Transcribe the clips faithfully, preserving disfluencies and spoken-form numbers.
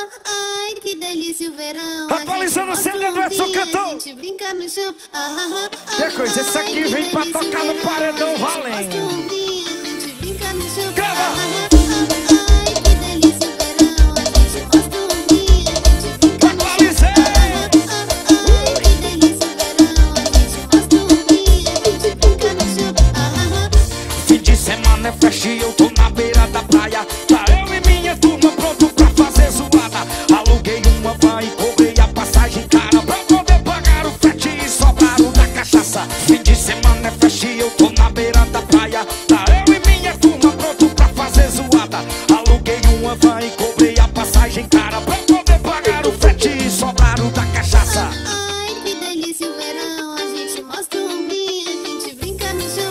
ai, que delícia o verão. Atualizando o C D do Edson Cantor. A gente brinca no chão. Que coisa, esse aqui vem pra tocar no paredão valendo. A gente brinca no chão. Grava. Ai, que delícia o verão. A gente mostra o ringue, a gente brinca no chão. Ai, que delícia o verão. A gente mostra o ringue, a gente brinca no chão. Fim de semana é festa e eu tô na beira da praia. Tá eu e minha turma pronto pra fazer zoada. Aluguei uma van e cobrei a passagem cara pra poder pagar o frete e sobrar o da cachaça. Fim de semana é festa e eu tô na beira da praia. Tá eu e minha turma pronto pra fazer zoada. Aluguei uma van e cobrei a passagem cara pra poder pagar o frete e sobrar o da cachaça. Ai, que delícia o verão. A gente mostra o ringue, a gente brinca no chão.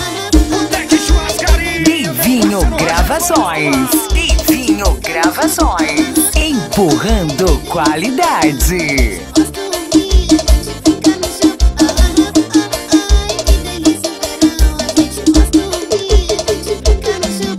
Divinho Gravações, Divinho Gravações, empurrando qualidade. Mostra o ringue, a gente brinca no chão. Ai, que delícia o verão. A gente mostra o ringue, a gente brinca no chão.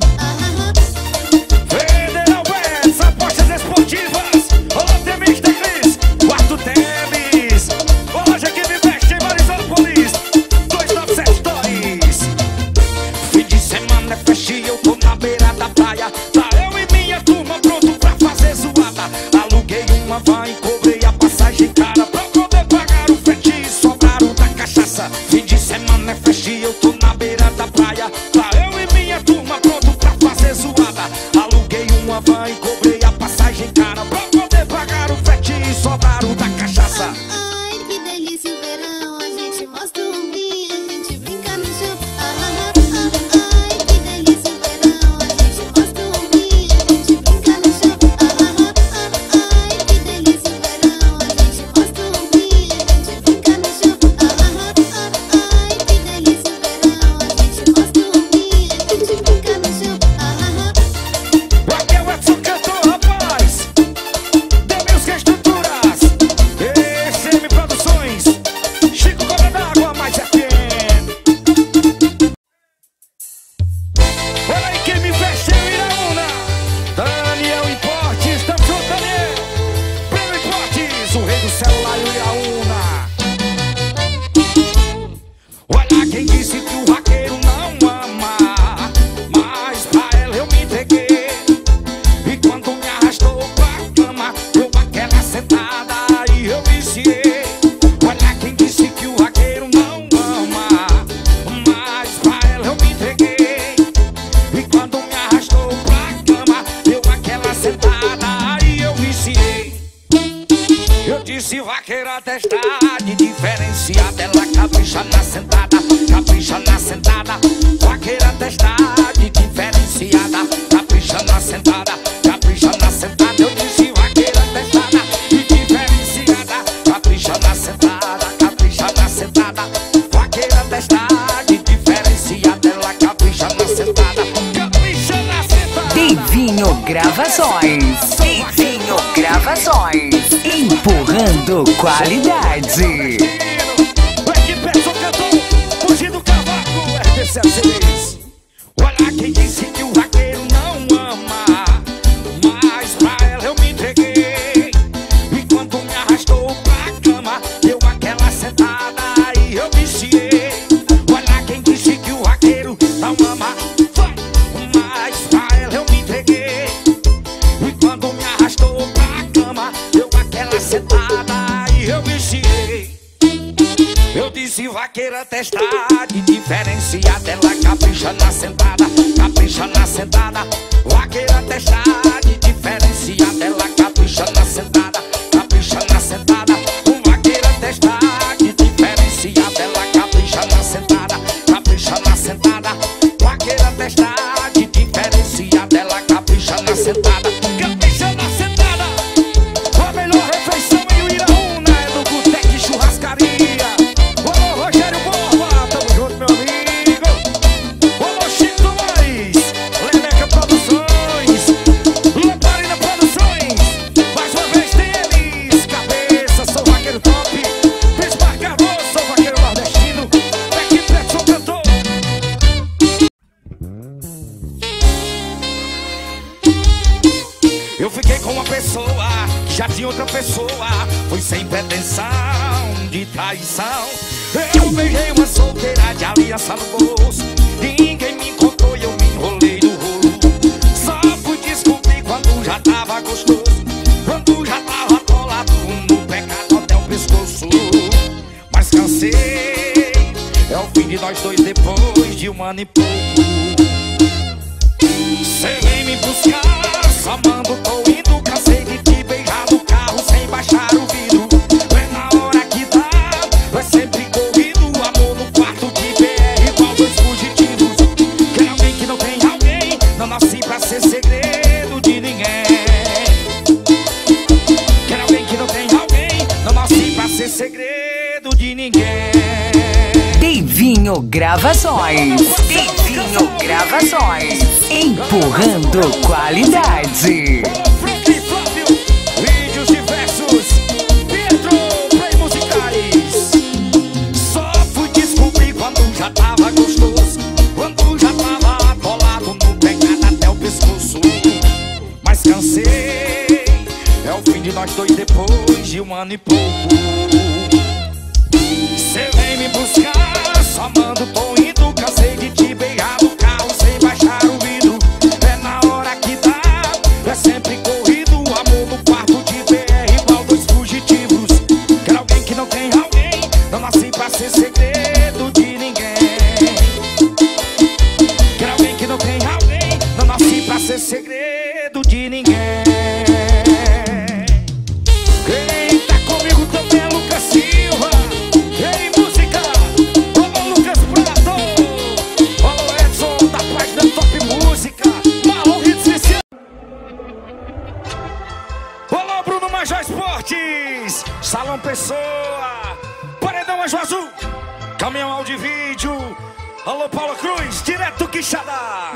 Federal Bets, apostas esportivas. Olá, Temis da Cris, quarto Temis. Olá, loja que me veste em Marisópolis, dois nove sete dois. Fim de semana é festa e eu tô na beira da praia. Tá eu e minha turma pronto pra fazer zoada. Aluguei uma van e cobrei a passagem cara pra poder pagar o frete e sobrar o da cachaça. Fim de semana é festa e eu tô na beira da praia. Tá eu e minha turma pronto pra fazer zoada. Aluguei uma van e cobrei a passagem cara pra poder pagar o frete e sobrar o da cachaça. Ai, que delícia o verão. A gente mostra o ringue, a gente brinca no chão. Ai, que delícia o verão. A gente mostra o ringue, a gente brinca no chão. Ai, que delícia o verão. A gente mostra o ringue, a gente brinca no chão. Ai, que delícia o verão. A gente mostra o ringue, a gente brinca no chão. Aqui é o Edson Cantor, rapaz. Demilson Estruturas, E C M Produções, Chico Cobra d'Água, mais F M. Olha aí quem me veste em Iraúna. Daniel Importes, tamo junto, Daniel. Breno Importes, o rei do celular e o Iraúna. Olha quem disse que o vaqueiro não ama, mas pra ela eu me entreguei. E quando me arrastou pra cama, deu aquela sentada e eu viciei. Olha quem disse que o vaqueiro não ama, mas pra ela eu me entreguei. E quando me arrastou pra cama, deu aquela sentada e eu viciei. Eu disse vaqueira testada, diferenciada, ela capricha na sentada, capricha na sentada. Vaqueira testada, diferenciada, capricha na sentada, capricha na sentada. Eu disse vaqueira testada e diferenciada, capricha na sentada, capricha na sentada. Vaqueira testada e diferenciada, ela capricha na sentada, capricha na sentada. Divinho Gravações, Divinho Gravações, empurrando qualidade. Equipe Edson Cantor, fugindo do cavaco, R D C Seis. Olha quem disse que o vaqueiro não ama, mas pra ela eu me entreguei. E quando me arrastou pra cama, deu aquela sentada e eu viciei. Olha quem disse que o vaqueiro não ama, vai, mas pra ela eu me entreguei. E quando me arrastou pra cama, deu aquela sentada e eu viciei. Eu disse vaqueira testada, diferenciada, ela capricha na sentada, capricha na sentada. Vaqueira testada, diferenciada, ela capricha na sentada, capricha na sentada. Vaqueira testada, diferenciada, ela capricha na sentada, capricha na sentada. Vaqueira testada, diferenciada, ela capricha na sentada, capricha na sentada. A melhor refeição em Iraúna é do Boteco Churrascaria. Ô Rogério Borba, tamo junto, meu amigo. Ô Chico Tomás, Leleca Produções, pessoa, que já tinha outra pessoa. Foi sem pretensão de traição. Eu beijei uma solteira de aliança no bolso. Ninguém me contou e eu me enrolei no rolo. Só fui descobrir quando já tava gostoso, quando já tava atolado no pecado até o pescoço. Mas cansei, é o fim de nós dois depois de um ano e pouco. Cê vem me buscar, só mando, tô indo. Cansei de te beijar no carro sem baixar o vidro. É na hora que dá, é sempre corrido. Amor no quarto de B R igual dois fugitivos. Quer alguém que não tem alguém, não nasci pra ser segredo de ninguém. Quer alguém que não tem alguém, não nasci pra ser segredo de ninguém. Divinho Gravações. Divinho Gravações. Empurrando qualidade. Frank Flávio, vídeos diversos. Pedro, play musicais. Só fui descobrir quando já tava gostoso, quando já tava atolado no pecado até o pescoço. Mas cansei, é o fim de nós dois depois de um ano e pouco. Cê vem me buscar, só mando, tô indo. Cansei de te beijar no carro sem baixar o vidro. É na hora que dá, é sempre corrido. Amor no quarto de B R igual dois fugitivos. Quer alguém que não tem alguém, não nasci pra ser segredo de ninguém. Quer alguém que não tem alguém, não nasci pra ser segredo de ninguém. Quem tá comigo também é Lucas Silva. Ei, música, alô Lucas Prato, alô Edson da página Top Música, Marlon Ritz, alô Bruno Major Esportes, Salão Pessoa, Paredão Anjo Azul, Caminhão Áudio e Vídeo, alô Paula Cruz, direto do Quixadá.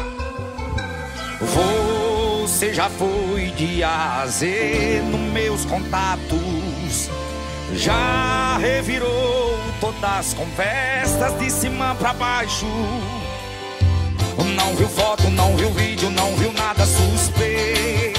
Você já foi de A a Z nos meus contatos, já revirou todas as conversas de cima pra baixo. Não viu foto, não viu vídeo, não viu nada suspeito.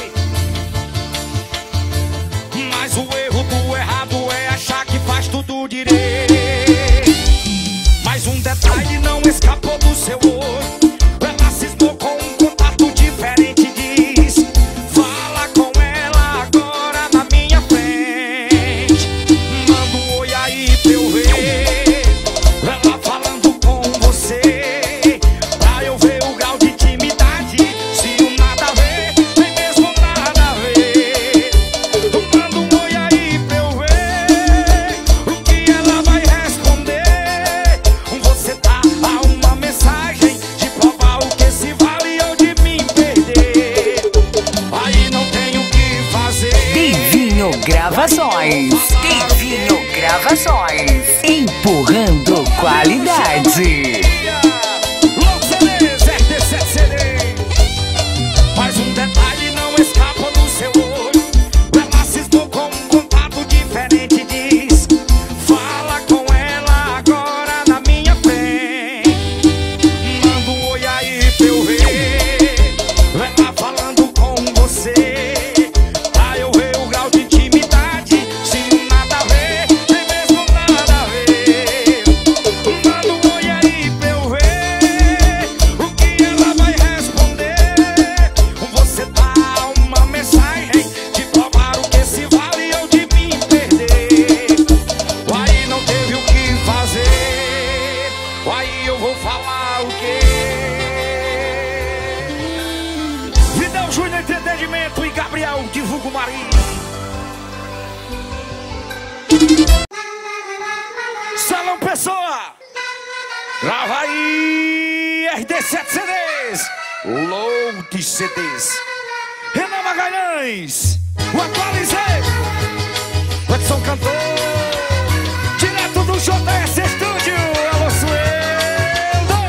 Mas o erro do errado é achar que faz tudo direito. Mas um detalhe não escapou do seu olho. Ela cismou com um contato diferente, diz: fala com ela agora na minha frente. Manda um oi aí pra eu ver ela falando com você, pra eu ver o grau de intimidade. Se o nada a ver, nem mesmo nada a ver. Manda um oi aí pra eu ver o que ela vai responder. Você tá a uma mensagem de provar o que se vale ou de mim perder. Aí não tenho o que fazer. Divinho Gravações. Divinho Gravações. Empurrando qualidade. Long C Ds, R D sete C D. Mas um detalhe não escapa do seu olho. Ela cismou com um contato diferente, diz: fala com ela agora na minha frente. Manda um oi aí pra eu ver ela falando com você, pra eu ver o grau de intimidade. Se nada a ver, nem mesmo nada a ver. Manda um oi aí pra eu ver o que ela vai responder. Você dá uma mensagem de provar o que se vale ou de mim perder. Aí não teve o que fazer. Aí eu vou falar o quê? Vidal Júnior Entretenimento e Gabriel Divulgo Marinho. Salão Pessoa, grava aí R D sete C Ds, Load C Ds. Renan Magalhães, o Atualizei, o Edson Cantor, direto do J S Estúdio, alô Sueldo.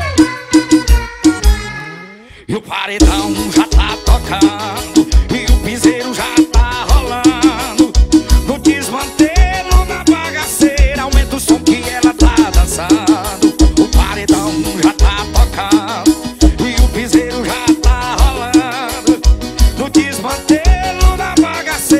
E o paredão já tá tocando, e o piseiro já tá rolando. No desmantelo, na bagaceira, aumenta o som que ela tá dançando. O paredão já tá tocando, e o piseiro já tá rolando. No desmantelo, na bagaceira.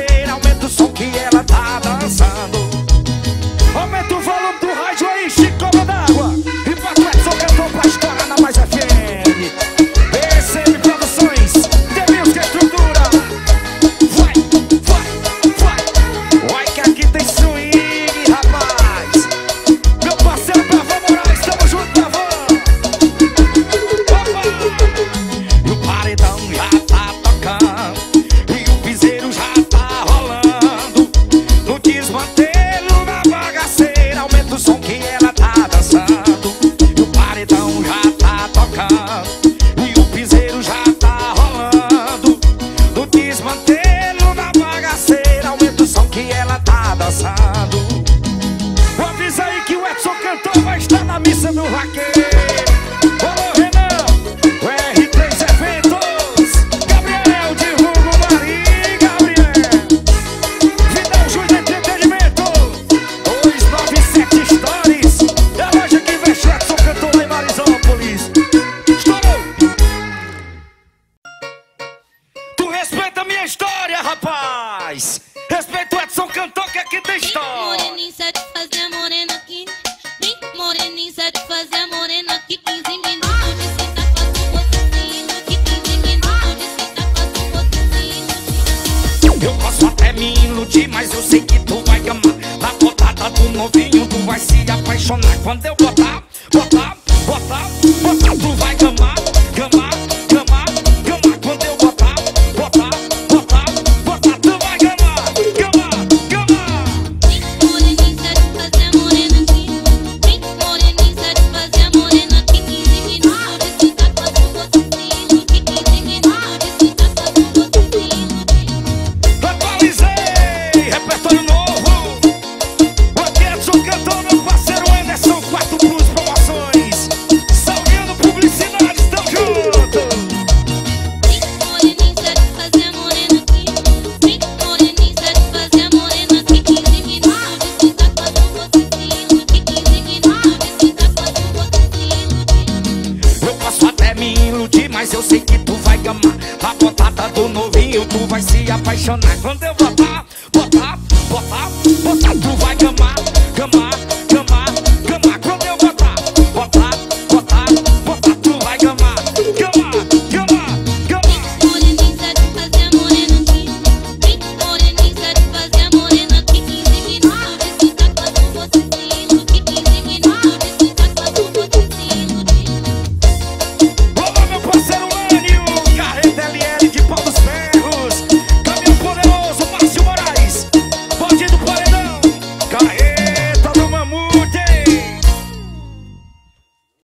rapaz. Respeito o Edson Cantor, que aqui tem história. Moreninha, sabe fazer morena aqui. Vem, moreninha, sabe fazer morena aqui. quinze minutos de cita, faço um gostosinho. Que quinze minutos de cita, faço um gostosinho. Eu posso até me iludir, mas eu sei que tu vai gamar. Na botada do novinho, tu vai se apaixonar. Quando eu botar, botar, botar, botar, tu vai gamar, gamar, gamar, gamar. Quando eu botar, botar, botar, botar, tu vai gamar, gamar, gamar. Vem, moreninha, sabe fazer morena aqui. Vem, moreninha, sabe fazer morena aqui. quinze minutos de cita, faço um gostosinho. Que quinze minutos de cita, faço um gostosinho. Atualizei, repertório novo. O Edson Cantor, meu parceiro Anderson, Quarto Plus Promoções. Salgueiro Publicidade, tamo junto. Vem, moreninha, sabe fazer morena aqui. Vem, moreninha, sabe fazer morena aqui. quinze minutos de cita, faço um gostosinho. Que quinze minutos de cita, faço um gostosinho. Eu posso até me iludir, mas eu sei que tu vai gamar. Na botada do novinho, tu vai se apaixonar. Quando eu